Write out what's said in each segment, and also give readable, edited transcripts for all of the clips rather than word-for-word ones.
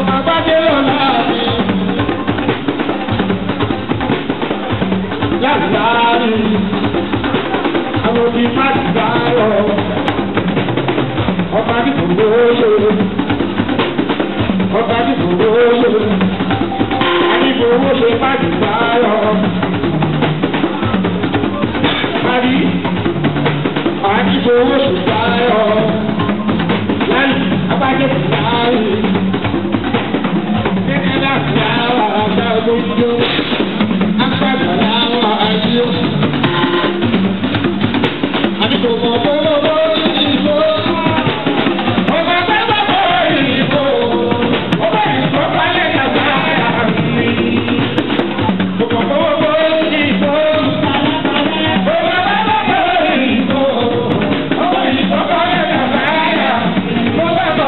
ọmọ gbájé lọ́la mi. Láàárín àwọn òbí má ti bá lọ. Ọba ní kòkó lóore. Ọba ní kòkó lóore. Àníbo owó ṣe má ti bá lọ. Àní àníbo owó ṣe bá lọ. Láyé abájẹ́ ti láyé. Gẹ́gẹ́ láti àwọn àgbà gbogbo. Agbára làwọn àjíò. Àníbo mọ̀ fọlọ́wọ́ ìbò. Ọba bẹ́ẹ̀ bọ̀ ìbò. Ọba ìbò balẹ̀ kàgbà mi. Ọba fọwọ́ ìbò. Ọba bẹ́ẹ̀ bọ̀ ìbò. Ọba ìbò balẹ̀ kàgbà mi. Ọba bọ̀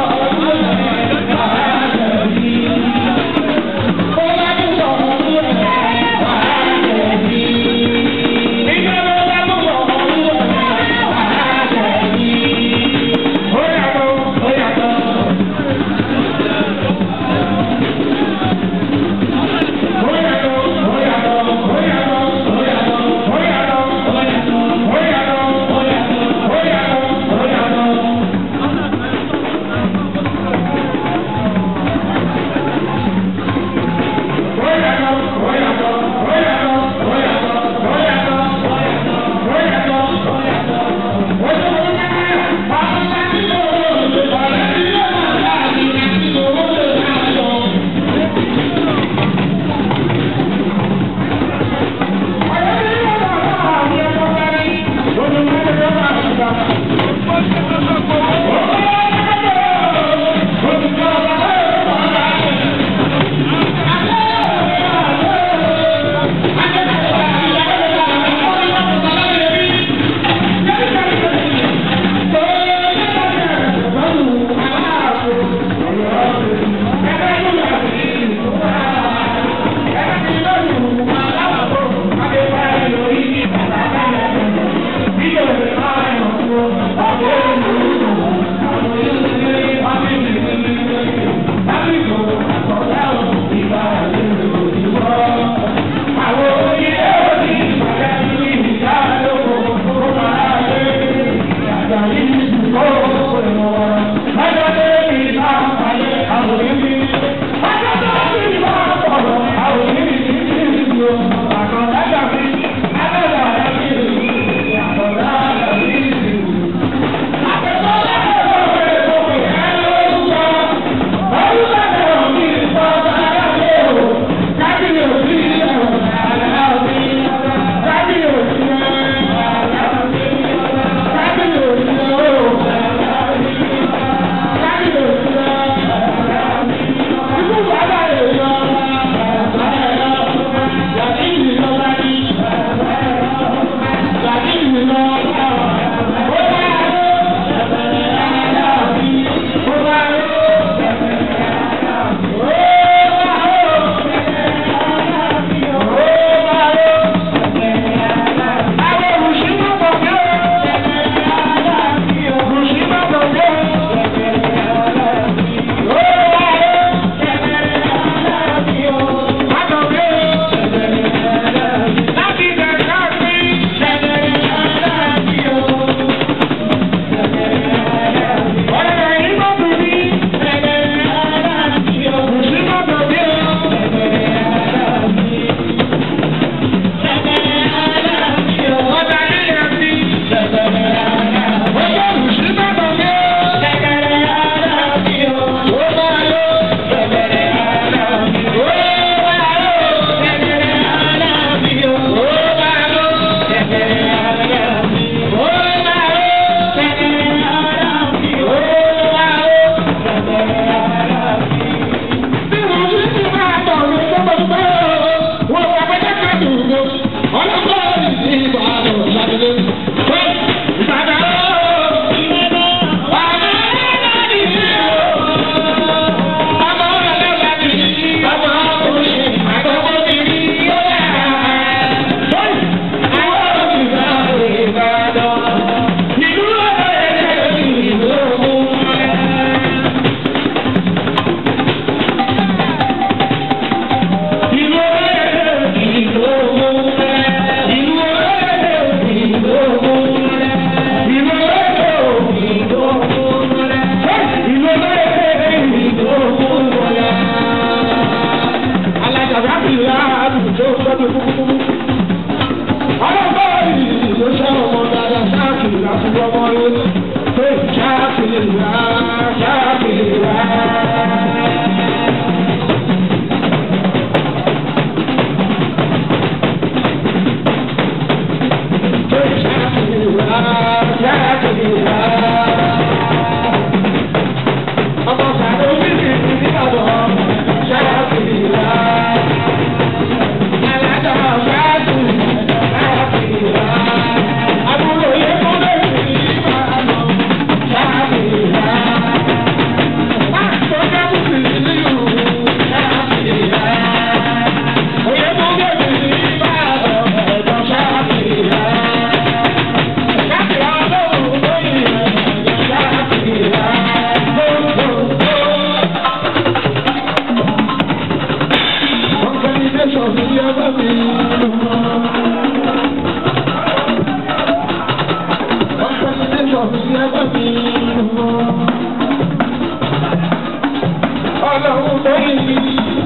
òun lóyún mi.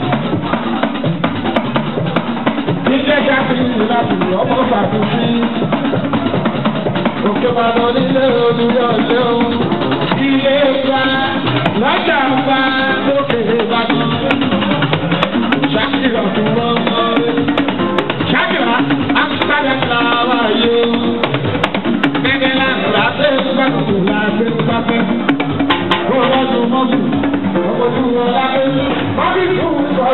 Ilé ṣàfihàn láti ọmọ ṣàfihàn. Òkè bàbá nílé olùyọ̀ léwu. Ilé wa lọ́jà wa lókè Ìbàdàn. Ṣàkìlọ̀ fún wọn. Ṣàkìlọ̀ àkàdé làwà yóò. Gẹ́gẹ́ lára ṣe ń gbàgbọ́ láti ń gbàgbẹ́. Wọ́n lọ́dún mọ́bù, ọmọdún wọn lábẹ́. Mọ́bí tún sọ.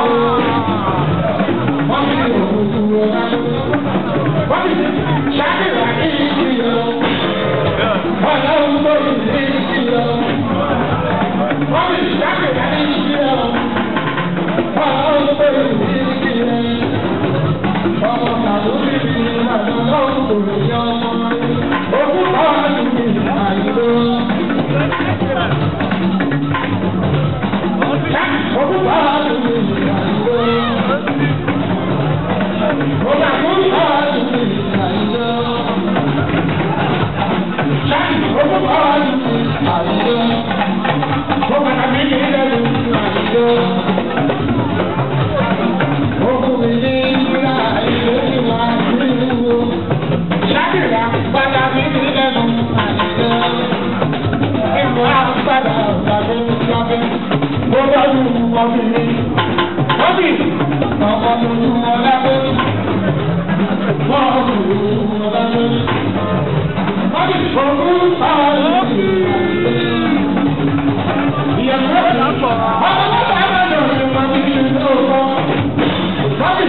Mọ́bí òkùnkùn wọn lábẹ́. Mọ́bí Ṣàkìlọ̀ kí n kí lọ. Ọlọ́run ló ń bí kí lọ. Mọ́bí Ṣàkìlọ̀ kí n kí lọ. Ọlọ́run ló ń bí kí lọ. Ọmọ kàlórí mi àjọ lọ́run kò lè yọ ọmọ rẹ̀. Ogún ọ̀rọ̀ mi àìló. Ogún ọ̀rọ̀ mi àìló. Ogún ọ̀rọ̀ mi àìló. Ogún ọ̀rọ̀ mi àìló. Ogún àmì ìlẹ́nu àìló. Ogún mi ní ìlà ìlú ìwà ìlú. Ṣáàkìlá padà mi nílẹ̀nu àìló. Ìmọ̀ àgbàdà ọ̀gbàgbé lábẹ́. Mo lọ́dún ọ̀bìnrin. Ọ̀bì ọmọ tuntun ọ̀lábẹ́. Bọ́ọ̀lù ọ̀lábẹ́. Ọ̀bì ògún ọ̀lù. Ìyẹ̀wò ọ̀pọ̀. Ọmọ bàbá àbájọ ni wọ́n ti ṣe tó kọ́. Ọ̀bì.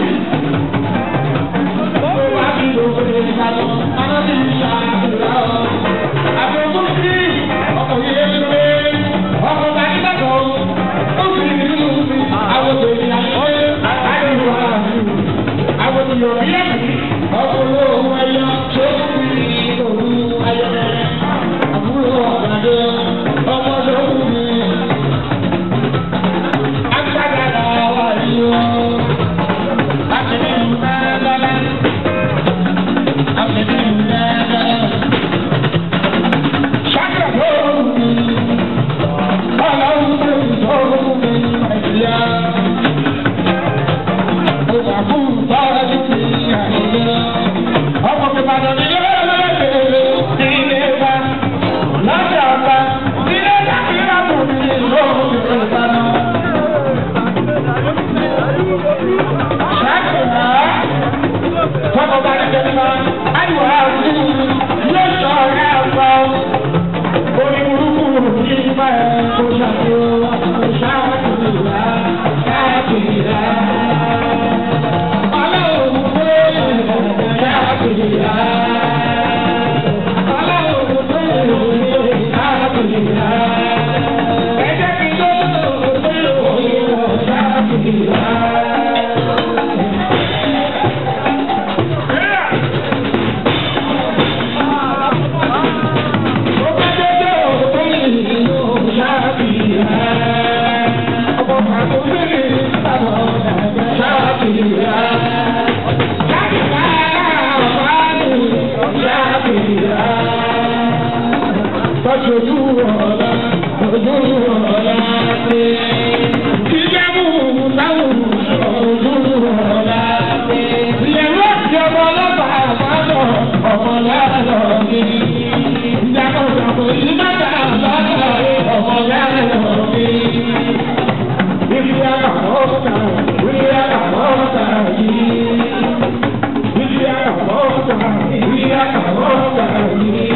Ó wá bí òkèlè ìgbàlọ́. Ọ̀nà bí ìṣàkóso. Àbẹ̀wò sí ọkọ̀ yẹn lé. Ọkọ̀ bá ń dàgbọ́. Ó fi nínú mi. Àwọn òbí ayé. Àdìwọ̀ àdìwọ̀. Àwọn òbí ẹ̀mí. Ọkọ̀ olówó ẹyọ. Tó fi òun ayẹyẹ. Àbúrò ọ̀gádé. Ọmọ lókùn mi. Agbára wà yíyọ. Láti ní ìmọ̀lẹ́lẹ́. Láti ní ìmọ̀lẹ́lẹ́. Ṣáàkìlá lóòrùn mi. Ọlọ́run tó ń sọ̀rọ̀ mi Nàìjíríà. Mo wà fún ìtọ́jú mi àìlera. Ọmọ mi Ìbàdàn ní ilé lẹ́lẹ́lẹ́ ní ilé wa. Lọ́jà ọba ilé Nàìjíríà tó ní ìlú Ìbàdàn. Ṣáàkìlá tọkọ bá ní kẹ́kẹ́ àìwọ̀ àrùn yóò sọ ọ̀rẹ́ àgbà orí burúkú ní ìgbà ẹ̀ kó ṣàkóso ṣáàkìlá ṣáàkìlá. Ọlọ́run pé ṣáàkìlá. Ọlọ́run pé ṣáàkìlá. Ẹ jẹ́ kí ló pé òun ṣáàkìlá. Ojú ọ̀la, ojú ọ̀la pé kí jẹ́ mú táwọn ojú ọ̀la pé. Ìyẹ̀wò ti ọmọ ọlọ́pàá àbájọ ọmọ lálọ́ mi. Ìjàkọ̀jàkọ̀ yìí má dà bàtà ọmọ lálọ́ mi. Ìfi àkàmọ́ta, ìfi àkàmọ́ta yìí. Ìfi àkàmọ́ta, ìfi àkàmọ́ta yìí.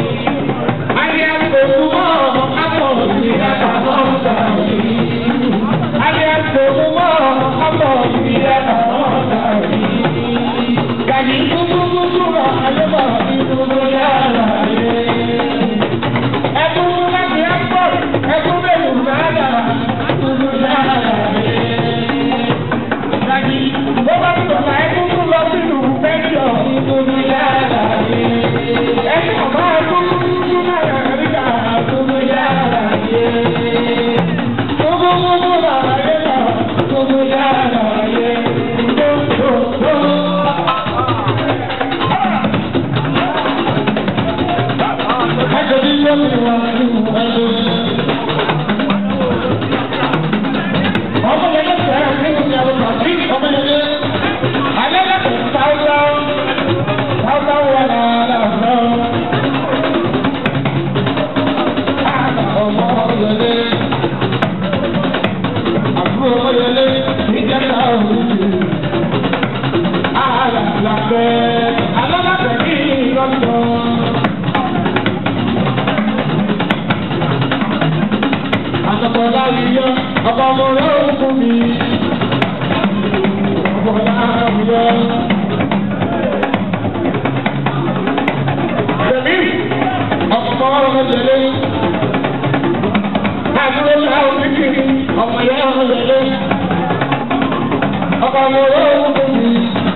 Ọmọ fún mi. Ọmọ láàbùyọ. Tẹ̀mí ọkọ̀ ọ̀rọ̀ tẹ̀lé. Àdúró láwọn kékeré ọmọ yẹn ọ̀rọ̀ tẹ̀lé. Ọkọ̀ ọmọ ọ̀rọ̀ fún mi.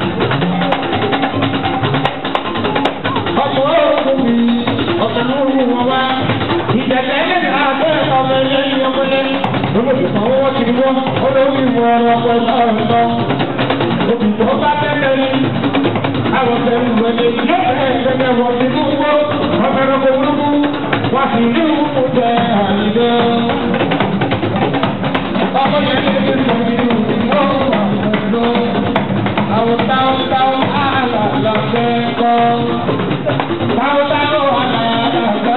Ọkọ̀ ọ̀rọ̀ fún mi. Ọkọ̀ ọ̀rọ̀ wọn wá. Ìjẹ̀lẹ̀ ẹ̀jẹ̀ àbẹ́ ọmọ ẹ̀yẹ ọmọdé. Olóòtú àwọn wọ́n ti wọ́n, olóòtú ìwọ̀n ọ̀rọ̀ ọ̀pọ̀ ìlànà. Òbítọ́ bá tẹ́lẹ̀ ní àwọn tẹ̀lé ìwọ̀lẹ̀ yóò bẹ̀rẹ̀ tẹ́lẹ̀ wọ́n ti mú wọ́. Ọmọ ẹranko burúkú wá sí ní ìwúkú jẹ àyíké. Ọmọ yẹn ti fi sọ nínú ìwọ̀n wà lọ. Àwọn táwọn àlàlà fẹ́ kọ́. Táwọn àlàlà kọ́.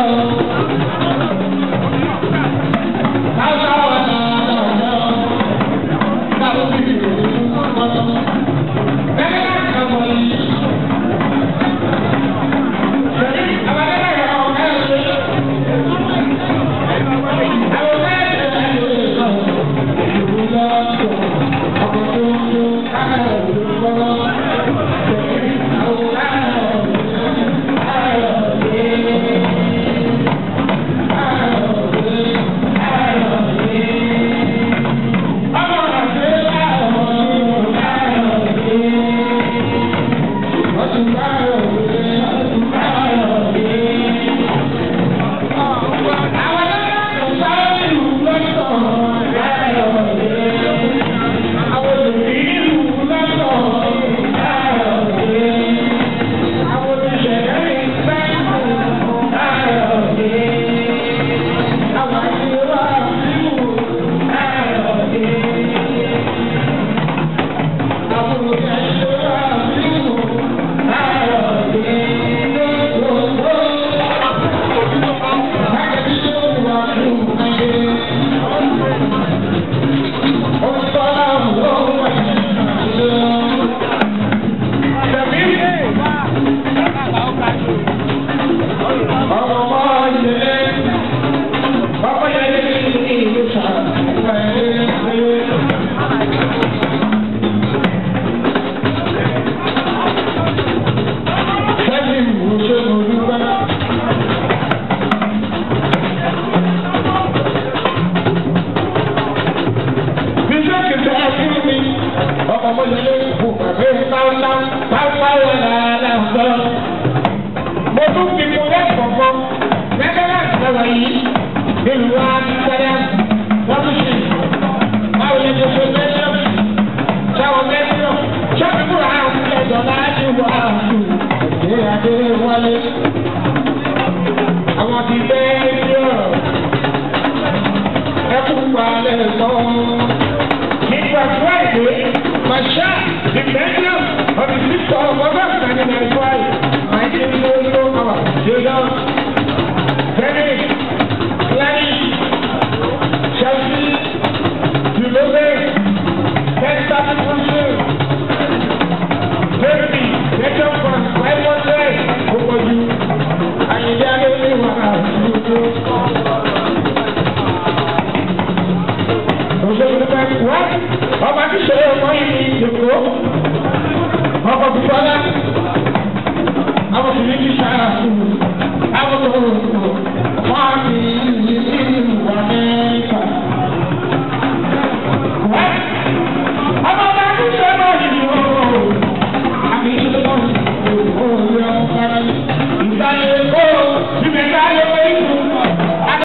Chelsea, you know that.